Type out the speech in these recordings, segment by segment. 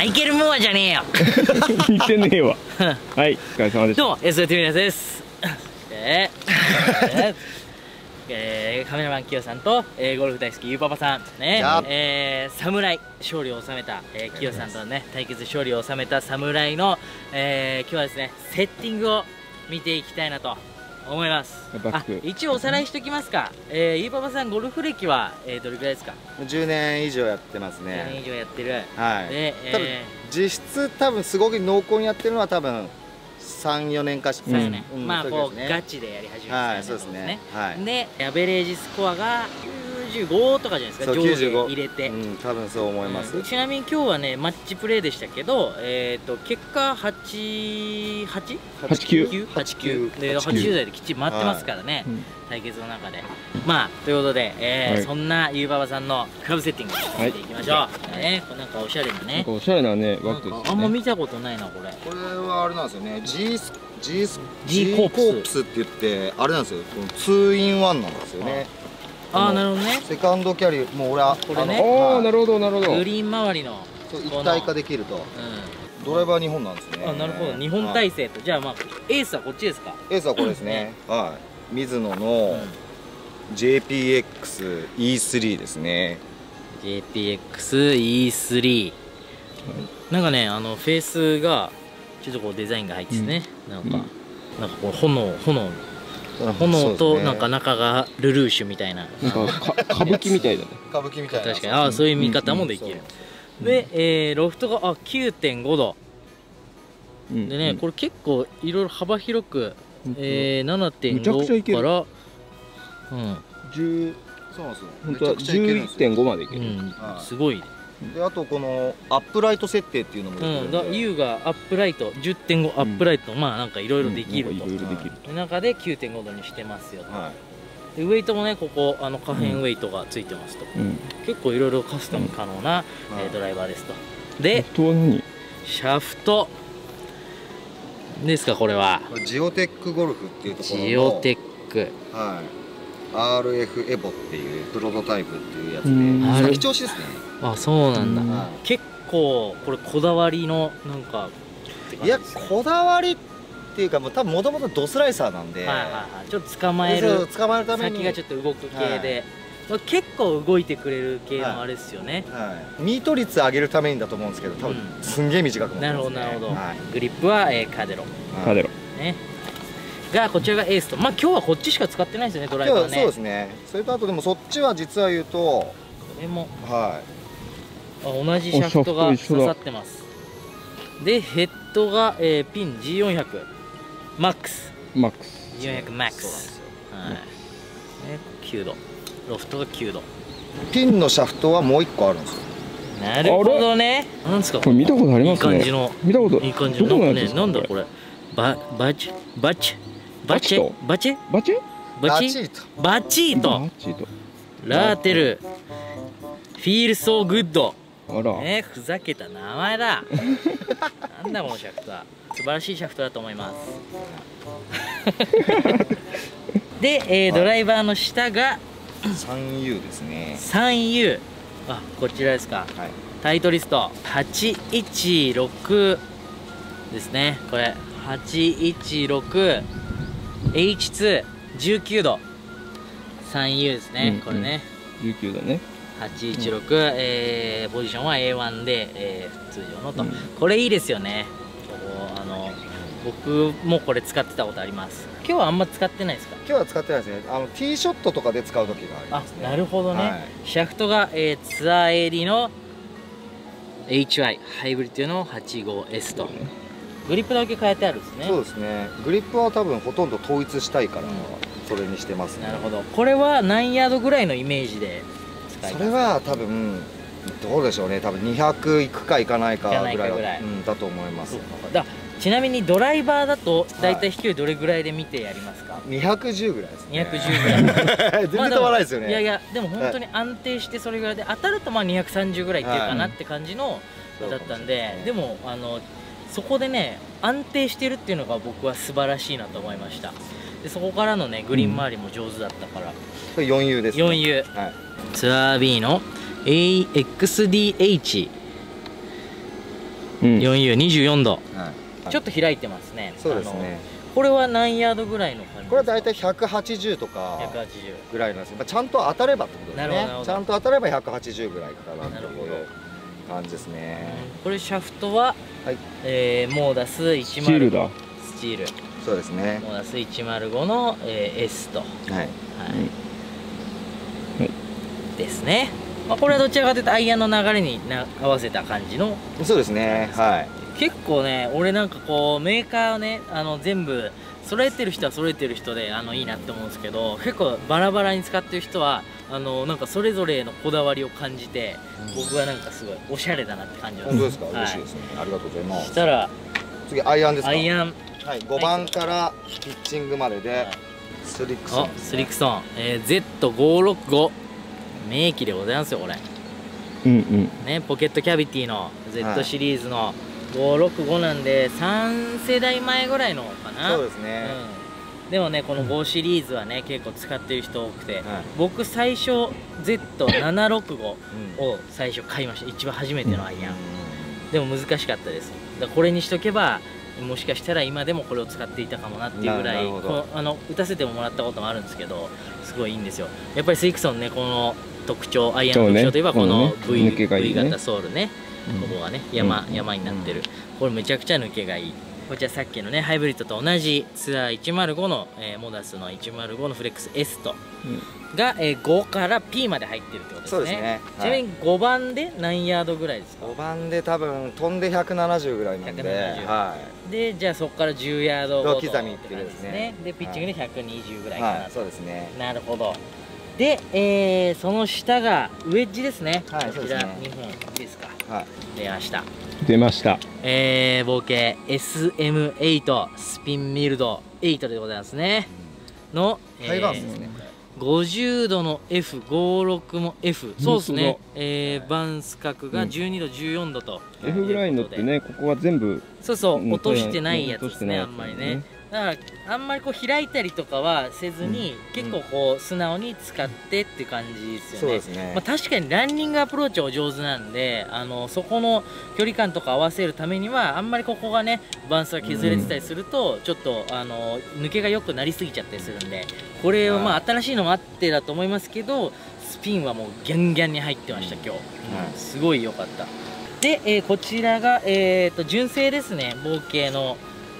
イケル・ムーアじゃねえよ。 似てねえわ。はい、お疲れ様でした。 どうも SOT ミナです。カメラマンキヨさんと、ゴルフ大好きゆうパパさんね、侍勝利を収めた、キヨさんとのね対決勝利を収めた侍の、今日はですねセッティングを見ていきたいなと思います。一応おさらいしておきますか。ゆうパパさんゴルフ歴は、どれくらいですか ？10年以上やってますね。 10年以上やってる。 はい。で、実質多分すごく濃厚にやってるのは多分3、4年かしら。 まあこうガチでやり始めた。 はい、そうですね。はい。 でアベレージスコアが95とかじゃないですか。上下入れて。 多分そう思います。 ちなみに今日はねマッチプレーでしたけど、結果89で80台できっちり回ってますからね。対決の中で。まあということで、そんなゆうばばさんのクラブセッティング見ていきましょう。ね、これなんかおしゃれなね。 おしゃれなねワックス。 あんま見たことないなこれ。 これはあれなんですよね。G コープスって言ってあれなんですよ。2 in 1なんですよね。 ああなるほどね。 セカンドキャリーもう俺はこれね。 ああなるほどなるほど。 グリーン周りの一体化できると。ドライバー2本なんですね。 あなるほど2本体制と。じゃあまあエースはこっちですか。 エースはこれですね。はい。ミズノの JPX-E3 ですね。 JPX-E3 なんかねフェースがちょっとこうデザインが入ってね、なんかこう炎となんか中がルルーシュみたいな、 なんか歌舞伎みたいだね。 歌舞伎みたいな。 確かにああそういう見方もできる。でロフトが9.5 度でね、これ結構いろいろ幅広く7.5 から 10、そうなんですよ。 本当は 11.5 までいける。 すごい。 であとこのアップライト設定っていうのもできるんで、 U がアップライト 10.5 アップライト、まあなんかいろいろできると中で 9.5 度にしてますよと。でウェイトもねここ可変ウェイトがついてますと、結構いろいろカスタム可能なドライバーですと。でシャフトですか。これはジオテックゴルフっていうところのジオテック、 はい、RF エボっていうプロトタイプっていうやつで先調子ですね。 あ、そうなんだ。結構これこだわりのなんか、 いやこだわりっていうかもう多分もともとドスライサーなんで、 ちょっと捕まえるために先がちょっと動く系で、結構動いてくれる系のあれですよね。 ミート率上げるためにだと思うんですけど、多分すんげえ短くなってますね。 なるほどなるほど。グリップはカデロねが、こちらがエースと。まあ今日はこっちしか使ってないですよね、ドライバーね。 そうですね。それとあとでもそっちは実は言うとこれもはい同じシャフトが刺さってます。でヘッドがピン G400 マックス G400 マックス、9度ロフトが9度。 ピンのシャフトはもう1個あるんですよ。 なるほどね。なんですかこれ。 見たことありますね。いい感じの見たこといい感じのなんかね、なんだこれバチートラーテルフィールソーグッド。ふざけた名前だ。なんだこのシャフトは。素晴らしいシャフトだと思います。で、ドライバーの下が 3U ですね。 3U。 あ、こちらですか。タイトリスト816ですね。これ 816H219 度 3U ですね。これね 19だね。 816、ポジションは A1 で、通常のと、これいいですよね。僕もこれ使ってたことあります。今日はあんま使ってないですか？ 今日は使ってないですね。ティーショットとかで使う時がありますね。 なるほどね。シャフトが、ツアー AD の HY ハイブリッドの 85S と。グリップだけ変えてあるんですね。 そうですね。グリップは多分ほとんど統一したいからそれにしてますね。 なるほど。これは何ヤードぐらいのイメージで使いますか？ それは多分どうでしょうね。多分200いくかいかないかぐらいだと思います。 ちなみにドライバーだと大体飛距離どれぐらいで見てやりますか ？210ぐらいですね。 210ぐらい。 全然飛ばないですよね。 いやいや、でも本当に安定してそれぐらいで、当たるとまあ230ぐらいいってるかなって感じのだったんで、でもそこでね安定してるっていうのが僕は素晴らしいなと思いました。でそこからのねグリーン周りも上手だったから。 これ 4U です。 4U。ツアー B の AXDH 4U24 度、 はい、 ちょっと開いてますね。 そうですね。 これは何ヤードぐらいの感じですか？ これは大体180とかぐらいなんですけど、ちゃんと当たればってことですね。ちゃんと当たれば180ぐらいかなっていう感じですね。 これシャフトは、 はい、 モーダス105 スチールだ。 スチール。 そうですね。 モーダス105の、S と、はいはい、ですね。まあこれはどちらかというとアイアンの流れに合わせた感じの。 そうですね。はい。 結構ね、俺なんかこうメーカーをね、全部揃えてる人は揃えてる人でいいなって思うんですけど、結構バラバラに使ってる人はなんかそれぞれのこだわりを感じて、僕はなんかすごいおしゃれだなって感じます。 本当ですか？嬉しいですね。ありがとうございます。 したら次アイアンですか？ アイアン、 はい、5番からピッチングまでで、スリクソン、 スリクソン、Z565 名機でございますよこれ。ね、ポケットキャビティの Z シリーズの565なんで3世代前ぐらいのかな。 そうですね、 でもねこの5シリーズはね結構使ってる人多くて、僕最初 Z765 を最初買いました。一番初めてのアイアン、でも難しかったです。だからこれにしとけばもしかしたら今でもこれを使っていたかもなっていうぐらい、打たせてもらったこともあるんですけど、すごいいいんですよ。やっぱりスリクソンね、この特徴、アイアンの特徴といえばこの V 型ソールね、ここがね山になってる、これめちゃくちゃ抜けがいい。こちらさっきのねハイブリッドと同じツアー105の、モダスの105のフレックス S と、が、5から P まで入ってるってことですね。 そうですね。 ちなみに5番で何ヤードぐらいですか？ 5 番で多分飛んで170ぐらいなんで、 でじゃあそこから10ヤードごと刻みっていうですね。 でピッチングで120ぐらいかな。 そうですね。 なるほど。で、その下がウェッジですね。こちら2本ですか。出ました。 出ました。 合計 SM8 スピンミルド8でございますね。のハイバンスですね。 50度の F56 も F、 そうですね。バンス角が12度14度と F ぐらいのってね、ここは全部そう落としてないやつですね。あんまりね、だからあんまりこう開いたりとかはせずに、結構こう素直に使ってっていう感じですよね。そうですね。まあ確かにランニングアプローチはお上手なんで、そこの距離感とか合わせるためにはあんまりここがねバンスが削れてたりすると、ちょっと抜けが良くなりすぎちゃったりするんで、これをまあ新しいのもあってだと思いますけど、スピンはもうギャンギャンに入ってました今日。すごい良かった。で、こちらが純正ですね。合計の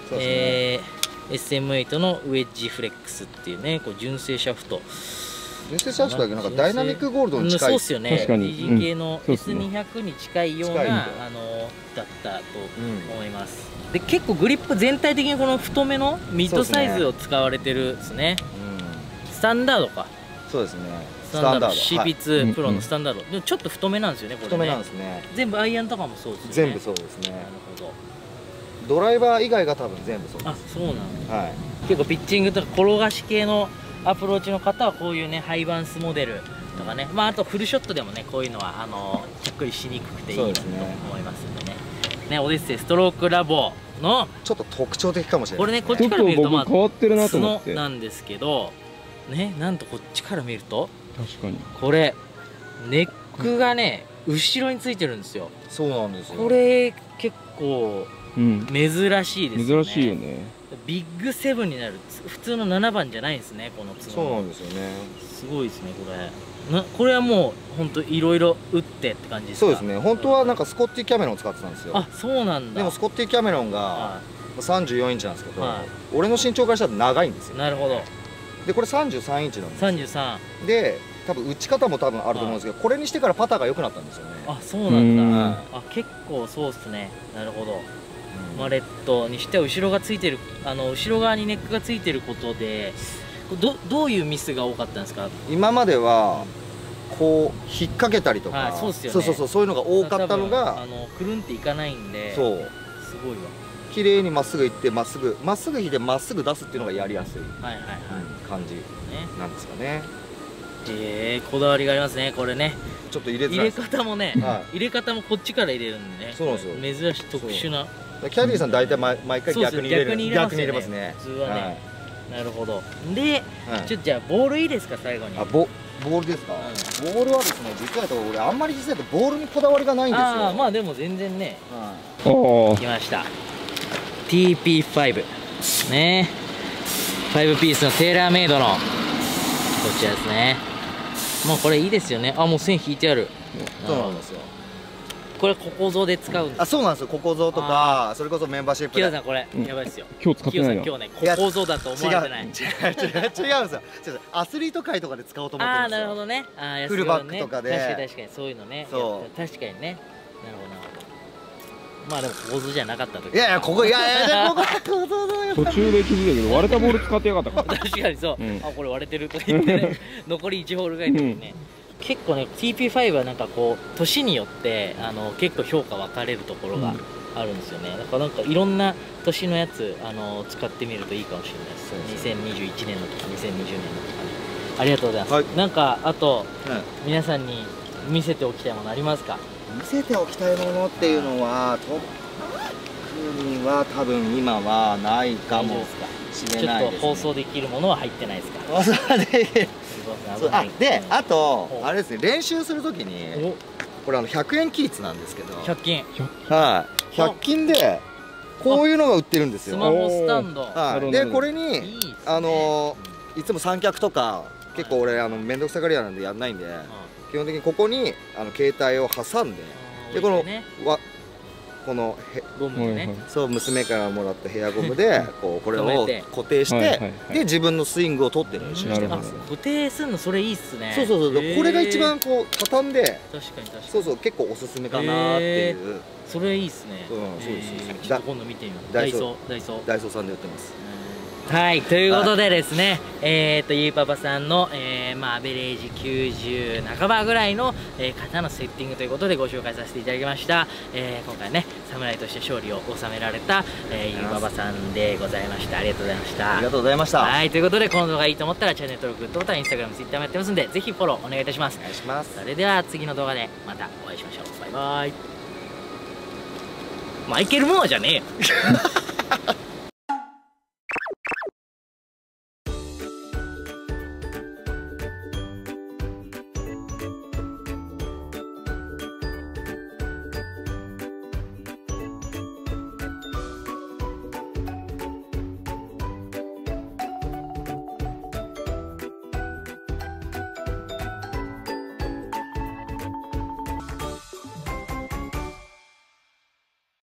SM8 のウェッジフレックスっていうね、こう純正シャフト。 純正シャフトだけどなんかダイナミックゴールドに近い。 そうっすよね。DG 系の S200 に近いようなだったと思います。で結構グリップ全体的にこの太めのミッドサイズを使われてるですね。スタンダードか。 そうですね。 スタンダード CP2 プロのスタンダード。でもちょっと太めなんですよねこれね。 太めなんですね。 全部アイアンとかもそうですね。 全部そうですね。なるほど。 ドライバー以外が多分全部そうです。 あ、そうなんだ。結構ピッチングとか転がし系のアプローチの方はこういうねハイバンスモデルとかね、まああとフルショットでもねこういうのはちゃっくりしにくくていいなと思いますんでね。ね、オデッセイストロークラボのちょっと特徴的かもしれない。 これねこっちから見るとまあ変わってるなと思って。 角なんですけどね、なんとこっちから見ると確かにこれネックがね後ろについてるんですよ。 そうなんですよ。 これ結構珍しいですよね。 珍しいよね。 ビッグセブンになる普通の7番じゃないんですねこの角。 そうなんですよね。 すごいですねこれはもう本当いろいろ打ってって感じですか？ そうですね。本当はなんかスコッティ・キャメロンを使ってたんですよ。 あ、そうなんだ。 でもスコッティ・キャメロンが34インチなんですけど、俺の身長からしたら長いんですよ。 なるほど。 でこれ33インチなんですよ。 33 で多分打ち方も多分あると思うんですけど、これにしてからパターが良くなったんですよね。 あ、そうなんだ。あ、結構そうですね。なるほど。マレットにしては後ろがついてる後ろ側にネックがついてることでどういうミスが多かったんですか？今まではこう引っ掛けたりとか、 そうですよね。 そういうのが多かったのがくるんっていかないんで、 そうすごいわ。 綺麗にまっすぐ行ってまっすぐ引いてまっすぐ出すっていうのがやりやすい感じなんですかね。 こだわりがありますねこれね。 ちょっと入れ方もね、入れ方もこっちから入れるんでね。 そうなんですよ。 珍しい特殊な。 キャディーさん大体毎回逆に入れますね。 普通はね。 なるほど。で、ちょっとじゃあボールいいですか、最後に。 ボールですか。ボールはですね、実は言うと俺あんまり実はボールにこだわりがないんですよ。 まあでも全然ね。 来ました。TP5 ね、5ピースのテーラーメイドのこちらですね。もうこれいいですよね。もう線引いてある。 そうなんですよ。 これココゾで使うんですか。 そうなんですよ。ココゾとかそれこそメンバーシップ。 キヨさんこれやばいですよ。 今日使ってないの。 今日ねココゾだと思われてない。 違うんですよ。アスリート界とかで使おうと思ってるんですよ。 なるほどね。 フルバックとかで。 確かにそういうのね。確かにね。なるほどなるほど。まあでもココゾじゃなかった時。 ここ途中で気づいたけど割れたボール使ってやがったから。 確かにそう。これ割れてると言ってね。残り1ホールぐらいの時にね。結構ね TP5 はなんかこう年によって結構評価分かれるところがあるんですよね。だからなんかいろんな年のやつ使ってみるといいかもしれないです。2021年のとか2020年のとかね。ありがとうございます。なんかあと皆さんに見せておきたいものありますか。 見せておきたいものっていうのは特には多分今はないかもしれないですね。 ちょっと放送できるものは入ってないですか。 で、あとあれですね、練習するときにこれ100円キーツなんですけど、 100均、 はい100均でこういうのが売ってるんですよ。 スマホスタンド。 でこれにいつも三脚とか結構俺面倒くさがり屋なんでやんないんで、基本的にここに携帯を挟んで、でこのゴムね、 そう娘からもらったヘアゴムでこれを固定してで自分のスイングを取って練習してます。 固定するのそれいいっすね。 そうこれが一番こう畳んで、 確かにそう結構おすすめかなっていう。 それいいっすね。ちょっと今度見てみよう。ダイソーさんで売ってます。はい、ということでですね、ゆいパパさんの、アベレージ90半ばぐらいの、方のセッティングということでご紹介させていただきました。今回ね、侍として勝利を収められた、ゆいパパさんでございました。ありがとうございました。 ありがとうございました。 はい、ということで、この動画いいと思ったらチャンネル登録、グッドボタン、インスタグラム、ツイッターもやってますんで、ぜひフォローお願いいたします。 お願いします。 それでは次の動画でまたお会いしましょう。バイバイ。マイケル・モアじゃねえよ。